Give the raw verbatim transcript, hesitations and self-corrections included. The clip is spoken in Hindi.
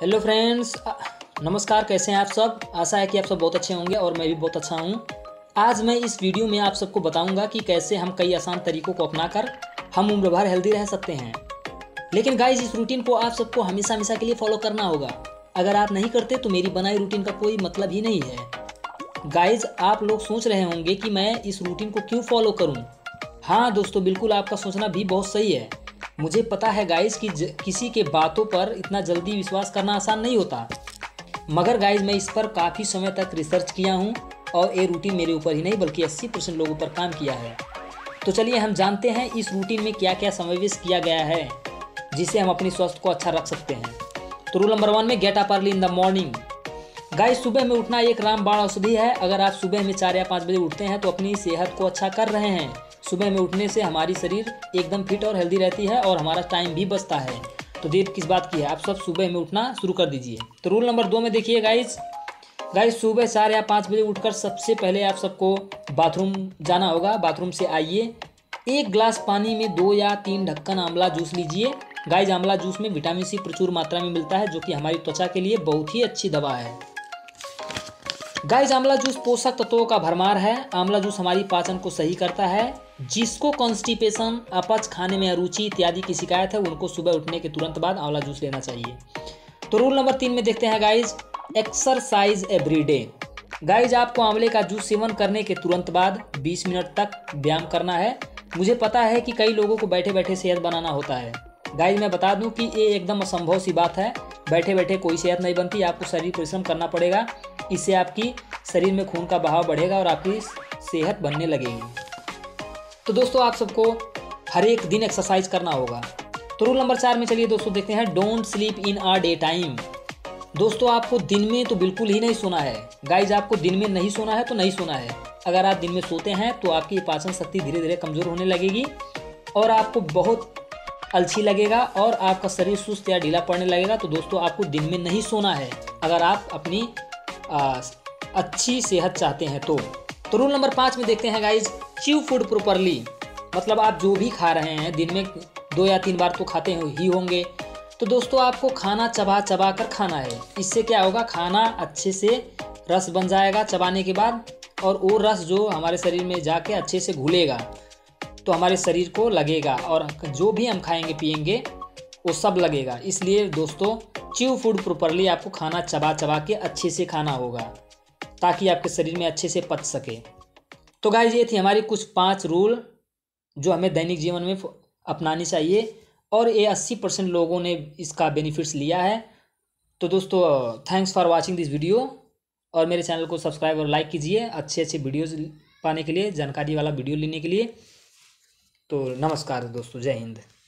हेलो फ्रेंड्स, नमस्कार। कैसे हैं आप सब। आशा है कि आप सब बहुत अच्छे होंगे और मैं भी बहुत अच्छा हूं। आज मैं इस वीडियो में आप सबको बताऊंगा कि कैसे हम कई आसान तरीकों को अपनाकर हम उम्र भर हेल्दी रह सकते हैं। लेकिन गाइस, इस रूटीन को आप सबको हमेशा हमेशा के लिए फॉलो करना होगा। अगर आप नहीं करते तो मेरी बनाई रूटीन का कोई मतलब ही नहीं है। गाइस, आप लोग सोच रहे होंगे कि मैं इस रूटीन को क्यों फॉलो करूँ। हाँ दोस्तों, बिल्कुल आपका सोचना भी बहुत सही है। मुझे पता है गाइस कि ज, किसी के बातों पर इतना जल्दी विश्वास करना आसान नहीं होता। मगर गाइस, मैं इस पर काफ़ी समय तक रिसर्च किया हूँ और ये रूटीन मेरे ऊपर ही नहीं बल्कि अस्सी परसेंट लोगों पर काम किया है। तो चलिए हम जानते हैं इस रूटीन में क्या क्या समावेश किया गया है जिससे हम अपनी स्वास्थ्य को अच्छा रख सकते हैं। तो रूल नंबर वन में get up early in the morning. Guys, सुबह में उठना एक रामबाण औषधि है। अगर आप सुबह में चार या पाँच बजे उठते हैं तो अपनी सेहत को अच्छा कर रहे हैं। सुबह में उठने से हमारी शरीर एकदम फिट और हेल्दी रहती है और हमारा टाइम भी बचता है। तो देर किस बात की है, आप सब सुबह में उठना शुरू कर दीजिए। तो रूल नंबर दो में देखिए गाइस गाइस सुबह चार या पाँच बजे उठकर सबसे पहले आप सबको बाथरूम जाना होगा। बाथरूम से आइए, एक गिलास पानी में दो या तीन ढक्कन आंवला जूस लीजिए। गाइस, आंवला जूस में विटामिन सी प्रचुर मात्रा में मिलता है जो कि हमारी त्वचा के लिए बहुत ही अच्छी दवा है। गाइस, आंवला जूस पोषक तत्वों का भरमार है। आंवला जूस हमारी पाचन को सही करता है। जिसको कॉन्स्टिपेशन, अपच, खाने में अरुचि इत्यादि की शिकायत है उनको सुबह उठने के तुरंत बाद आंवला जूस लेना चाहिए। तो रूल नंबर तीन में देखते हैं गाइस, एक्सरसाइज एवरीडे। गाइस, आपको आंवले का जूस सेवन करने के तुरंत बाद बीस मिनट तक व्यायाम करना है। मुझे पता है कि कई लोगों को बैठे बैठे सेहत बनाना होता है। गाइस, मैं बता दूं कि ये एकदम असंभव सी बात है। बैठे बैठे कोई सेहत नहीं बनती। आपको शरीर परिश्रम करना पड़ेगा। इससे आपकी शरीर में खून का बहाव बढ़ेगा और आपकी सेहत बनने लगेगी। तो दोस्तों, आप सबको हर एक दिन एक्सरसाइज करना होगा। तो रूल नंबर चार में चलिए दोस्तों देखते हैं, don't sleep in a day time. दोस्तों, आपको दिन में तो बिल्कुल ही नहीं सोना है। गाइज, आपको दिन में नहीं सोना है तो नहीं सोना है। अगर आप दिन में सोते हैं तो आपकी पाचन शक्ति धीरे धीरे कमज़ोर होने लगेगी और आपको बहुत अलसी लगेगा और आपका शरीर सुस्त या ढीला पड़ने लगेगा। तो दोस्तों, आपको दिन में नहीं सोना है अगर आप अपनी आ, अच्छी सेहत चाहते हैं तो। तो रूल नंबर पाँच में देखते हैं गाइज, च्यू फूड प्रॉपरली। मतलब आप जो भी खा रहे हैं दिन में दो या तीन बार तो खाते ही होंगे। तो दोस्तों, आपको खाना चबा चबा कर खाना है। इससे क्या होगा, खाना अच्छे से रस बन जाएगा चबाने के बाद और वो रस जो हमारे शरीर में जाके अच्छे से घुलेगा तो हमारे शरीर को लगेगा और जो भी हम खाएंगे पिएंगे वो सब लगेगा। इसलिए दोस्तों, च्यू फूड प्रॉपरली, आपको खाना चबा चबा के अच्छे से खाना होगा ताकि आपके शरीर में अच्छे से पच सके। तो गाइस, ये थी हमारी कुछ पांच रूल जो हमें दैनिक जीवन में अपनानी चाहिए और ये अस्सी परसेंट लोगों ने इसका बेनिफिट्स लिया है। तो दोस्तों, thanks for watching this video और मेरे चैनल को सब्सक्राइब और लाइक कीजिए अच्छे अच्छे वीडियोज़ पाने के लिए, जानकारी वाला वीडियो लेने के लिए। तो नमस्कार दोस्तों, जय हिंद।